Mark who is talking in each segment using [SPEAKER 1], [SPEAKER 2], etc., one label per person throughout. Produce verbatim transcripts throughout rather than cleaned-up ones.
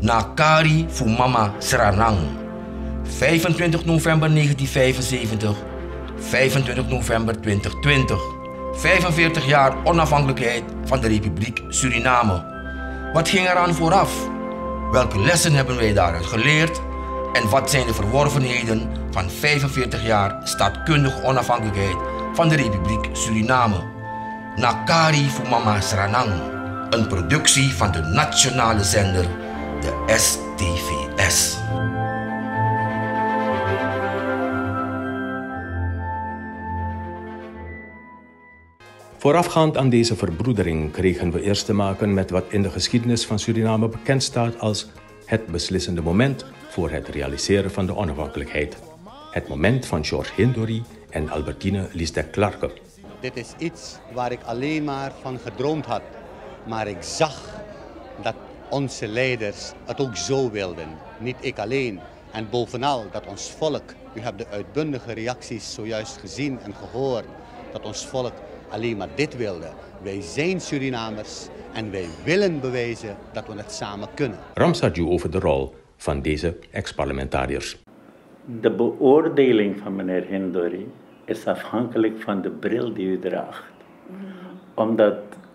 [SPEAKER 1] Nakari Fumama Sranang. vijfentwintig november negentien vijfenzeventig, vijfentwintig november twintig twintig. vijfenveertig jaar onafhankelijkheid van de Republiek Suriname. Wat ging eraan vooraf? Welke lessen hebben wij daaruit geleerd? En wat zijn de verworvenheden van vijfenveertig jaar staatkundige onafhankelijkheid van de Republiek Suriname? Nakari Fumama Sranang, een productie van de nationale zender, de S T V S.
[SPEAKER 2] Voorafgaand aan deze verbroedering kregen we eerst te maken met wat in de geschiedenis van Suriname bekend staat als het beslissende moment voor het realiseren van de onafhankelijkheid. Het moment van George Hindori en Albertine Liesdek Clarke.
[SPEAKER 3] Dit is iets waar ik alleen maar van gedroomd had. Maar ik zag dat onze leiders het ook zo wilden. Niet ik alleen. En bovenal dat ons volk, u hebt de uitbundige reacties zojuist gezien en gehoord, dat ons volk alleen maar dit wilde. Wij zijn Surinamers en wij willen bewijzen dat we het samen kunnen.
[SPEAKER 2] Ramsadju over de rol van deze ex-parlementariërs.
[SPEAKER 4] De beoordeling van meneer Hindori is afhankelijk van de bril die u draagt. Omdat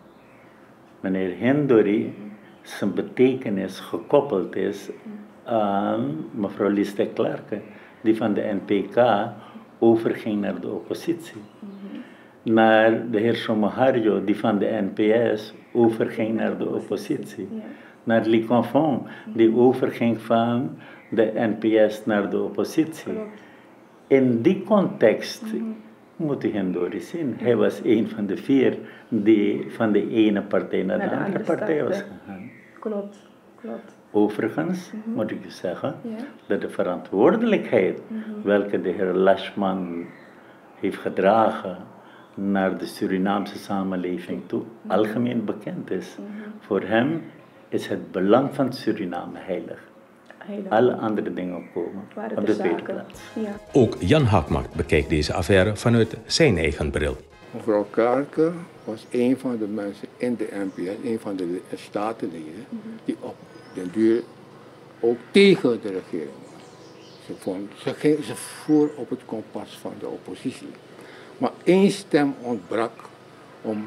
[SPEAKER 4] meneer Hindori zijn betekenis gekoppeld is aan mevrouw Liesdek Clarke, die van de N P K overging naar de oppositie. Naar de heer Somoharjo, die van de N P S overging naar de oppositie. Naar Lee Confon, die overging van de N P S naar de oppositie. In die context moet u Hindori zien. Hij was een van de vier die van de ene partij naar de, naar de andere partij was gegaan.
[SPEAKER 5] Klopt, klopt.
[SPEAKER 4] Overigens mm-hmm. moet ik u zeggen yeah. dat de verantwoordelijkheid mm-hmm. welke de heer Lashman heeft gedragen naar de Surinaamse samenleving toe mm-hmm. algemeen bekend is. Mm-hmm. Voor hem is het belang van Suriname heilig. heilig. Alle andere dingen komen Waren op de, de tweede plaats.
[SPEAKER 2] Ja. Ook Jan Hakmark bekijkt deze affaire vanuit zijn eigen bril.
[SPEAKER 6] Mevrouw Clarke was een van de mensen in de N P S, een van de statenleden, mm-hmm. die op den duur ook tegen de regering was. Ze, vond, ze, ging, ze voer op het kompas van de oppositie. Maar één stem ontbrak om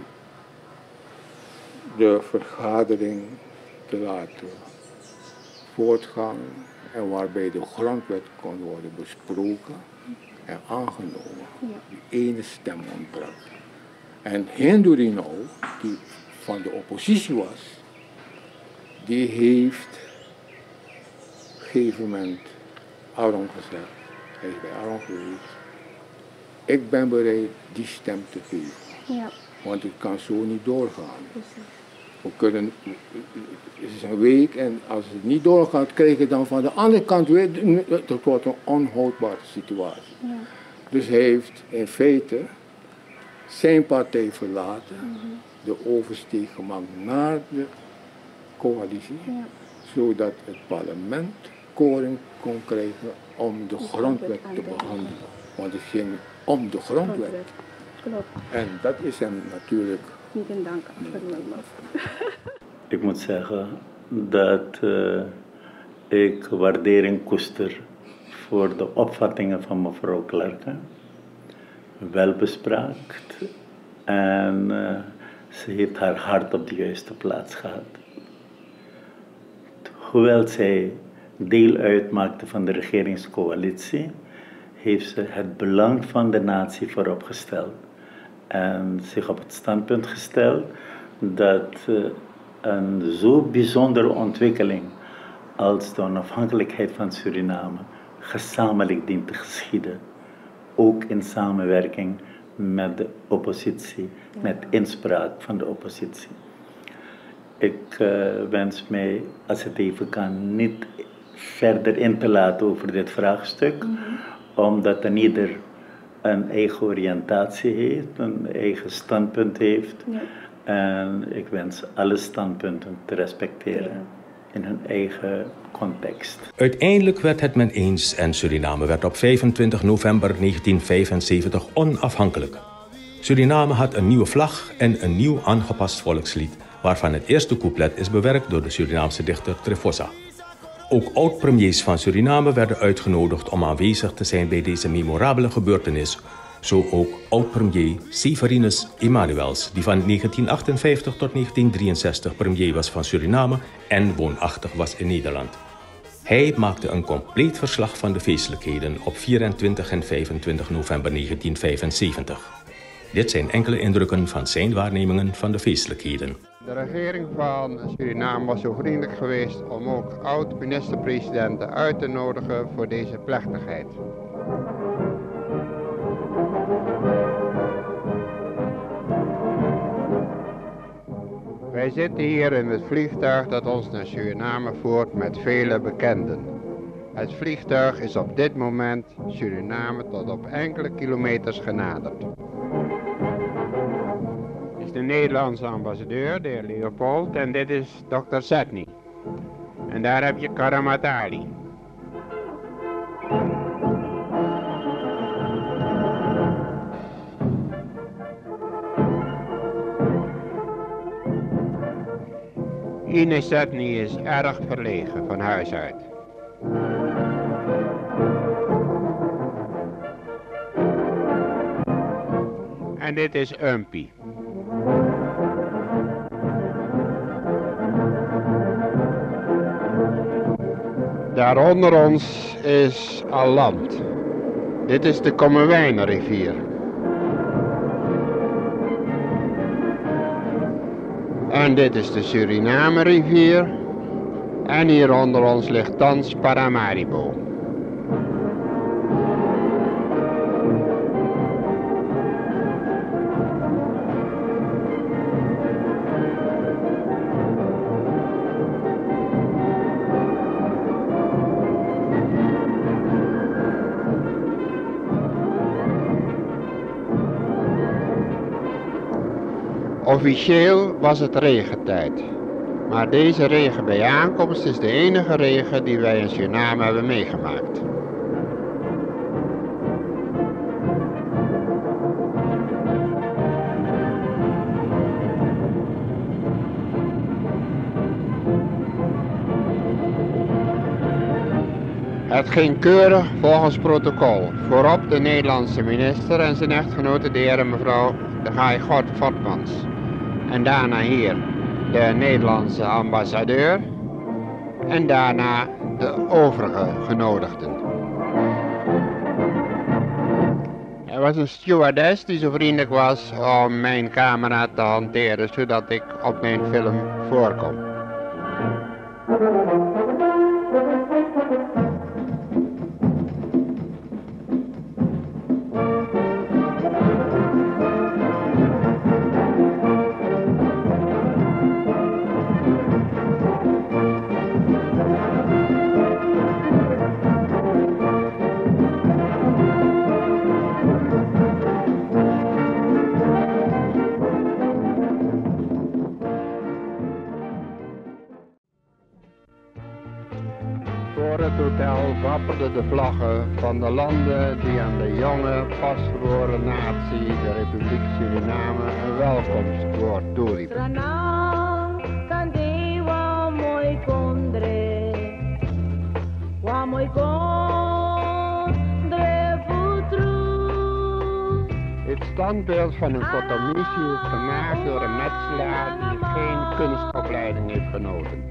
[SPEAKER 6] de vergadering te laten voortgaan en waarbij de grondwet kon worden besproken en aangenomen. Ja. Die ene stem ontbrak. En Hindori nou, die van de oppositie was, die heeft op een gegeven moment Aaron gezegd, hij is bij Aaron geweest, ik ben bereid die stem te geven. Ja. Want het kan zo niet doorgaan. Precies. We kunnen, het is een week en als het niet doorgaat, krijg je dan van de andere kant weer, het wordt een onhoudbare situatie. Ja. Dus hij heeft in feite zijn partij verlaten, mm-hmm. de oversteek gemaakt naar de coalitie, ja. zodat het parlement koring kon krijgen om de grondwet te behandelen. Want het ging om de grondwet. Klopt. En dat is hem natuurlijk
[SPEAKER 5] niet in dank afgenomen.
[SPEAKER 4] Ik moet zeggen dat uh, ik waardering koester voor de opvattingen van mevrouw Clarke. Wel bespraakt en uh, ze heeft haar hart op de juiste plaats gehad. Hoewel zij deel uitmaakte van de regeringscoalitie, heeft ze het belang van de natie voorop gesteld. En zich op het standpunt gesteld dat uh, een zo bijzondere ontwikkeling als de onafhankelijkheid van Suriname gezamenlijk dient te geschieden. Ook in samenwerking met de oppositie, ja. met inspraak van de oppositie. Ik uh, wens mij, als het even kan, niet verder in te laten over dit vraagstuk, mm-hmm. omdat een ieder een eigen oriëntatie heeft, een eigen standpunt heeft. Ja. En ik wens alle standpunten te respecteren ja. in hun eigen context.
[SPEAKER 2] Uiteindelijk werd het men eens en Suriname werd op vijfentwintig november negentien vijfenzeventig onafhankelijk. Suriname had een nieuwe vlag en een nieuw aangepast volkslied, waarvan het eerste couplet is bewerkt door de Surinaamse dichter Trefosa. Ook oud-premiers van Suriname werden uitgenodigd om aanwezig te zijn bij deze memorabele gebeurtenis. Zo ook oud-premier Severinus Emmanuels, die van negentien achtenvijftig tot negentien drieënzestig premier was van Suriname en woonachtig was in Nederland. Hij maakte een compleet verslag van de feestelijkheden op vierentwintig en vijfentwintig november negentien vijfenzeventig. Dit zijn enkele indrukken van zijn waarnemingen van de feestelijkheden.
[SPEAKER 7] De regering van Suriname was zo vriendelijk geweest om ook oud-minister-presidenten uit te nodigen voor deze plechtigheid. Wij zitten hier in het vliegtuig dat ons naar Suriname voert met vele bekenden. Het vliegtuig is op dit moment Suriname tot op enkele kilometers genaderd. Dit is de Nederlandse ambassadeur, de heer Leopold, en dit is dokter Setny. En daar heb je Karamat Ali. Ine Setny is erg verlegen van huis uit. En dit is Umpy. Daaronder ons is Aland. Dit is de Kommerwijnenrivier. En dit is de Suriname-rivier. En hier onder ons ligt thans Paramaribo. Officieel was het regentijd, maar deze regen bij aankomst is de enige regen die wij in Suriname hebben meegemaakt. Het ging keurig volgens protocol. Voorop de Nederlandse minister en zijn echtgenote, de heer en mevrouw de Gaai Fortmans. En daarna hier de Nederlandse ambassadeur en daarna de overige genodigden. Er was een stewardess die zo vriendelijk was om mijn camera te hanteren, zodat ik op mijn film voorkom. Voor het hotel wapperden de vlaggen van de landen die aan de jonge, pasgeboren natie, de Republiek Suriname, een welkomstwoord toeriepen. Het standbeeld van een Cotomissie is gemaakt door een metselaar die geen kunstopleiding heeft genoten.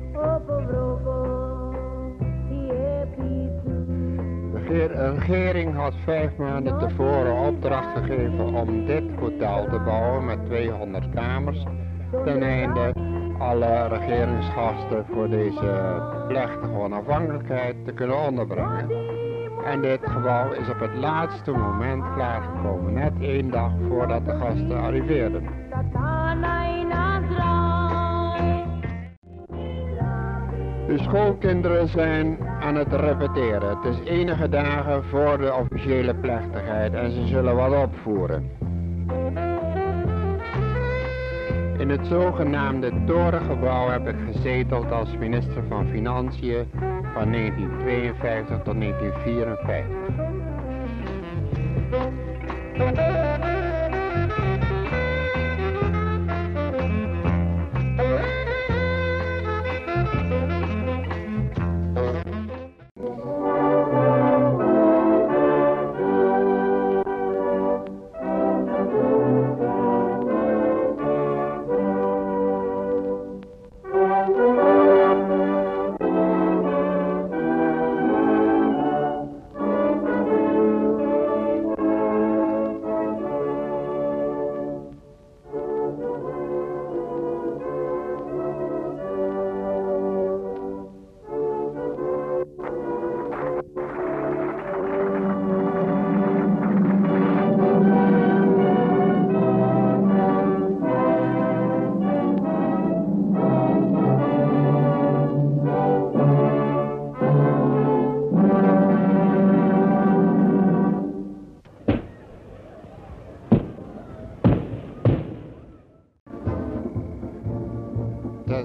[SPEAKER 7] De regering had vijf maanden tevoren opdracht gegeven om dit hotel te bouwen met tweehonderd kamers, ten einde alle regeringsgasten voor deze plechtige onafhankelijkheid te kunnen onderbrengen. En dit gebouw is op het laatste moment klaargekomen, net één dag voordat de gasten arriveerden. De schoolkinderen zijn aan het repeteren. Het is enige dagen voor de officiële plechtigheid en ze zullen wat opvoeren. In het zogenaamde Torengebouw heb ik gezeteld als minister van Financiën van negentien tweeënvijftig tot negentien vierenvijftig.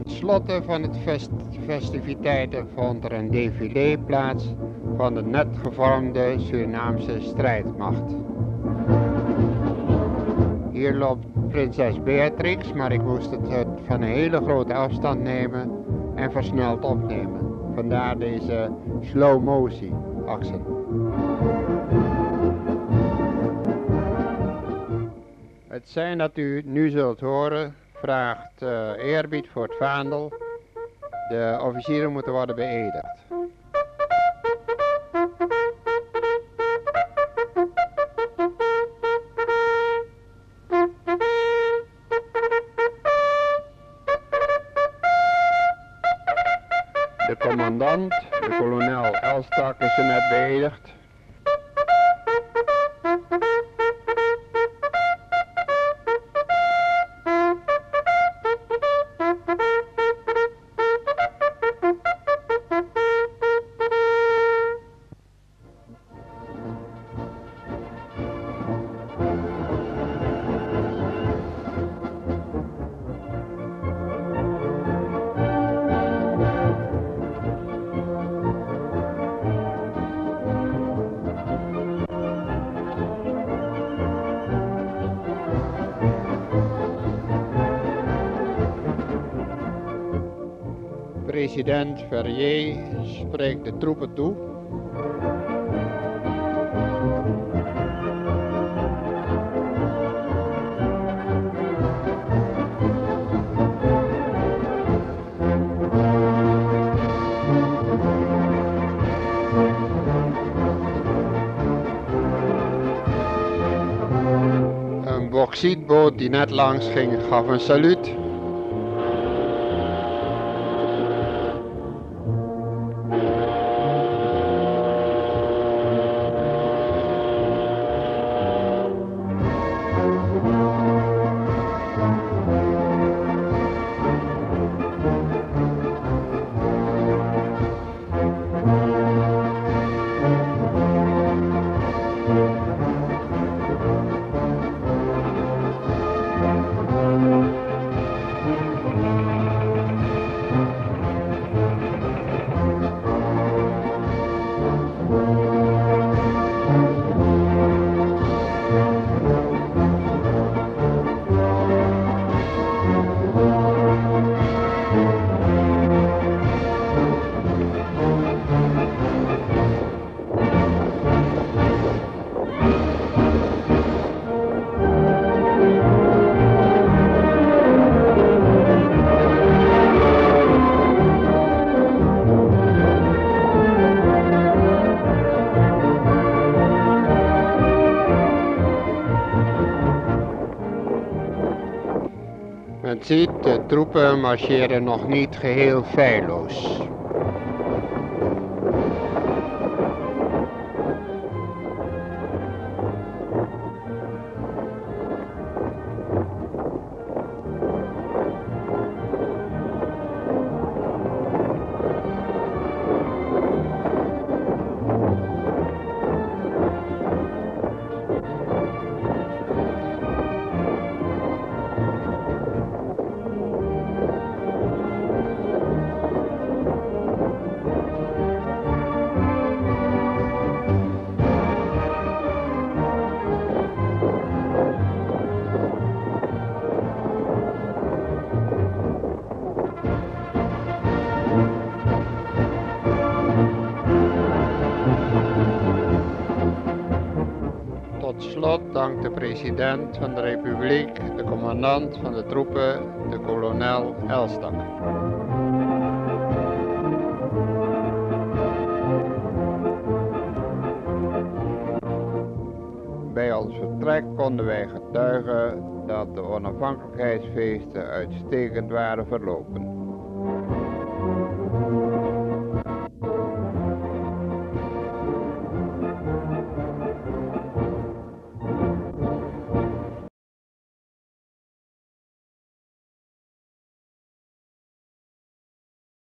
[SPEAKER 7] Ten slotte van het fest festiviteiten vond er een défilé plaats van de net gevormde Surinaamse strijdmacht. Hier loopt prinses Beatrix, maar ik moest het van een hele grote afstand nemen en versneld opnemen. Vandaar deze slow motion actie. Het zijn dat u nu zult horen vraagt uh, eerbied voor het vaandel. De officieren moeten worden beëdigd. De commandant, de kolonel Elstak, is er net beëdigd. President Verrier spreekt de troepen toe. Een bauxietboot die net langs ging gaf een saluut. Men ziet, de troepen marcheren nog niet geheel feilloos. Tot slot dankt de president van de Republiek, de commandant van de troepen, de kolonel Elstak. Bij ons vertrek konden wij getuigen dat de onafhankelijkheidsfeesten uitstekend waren verlopen.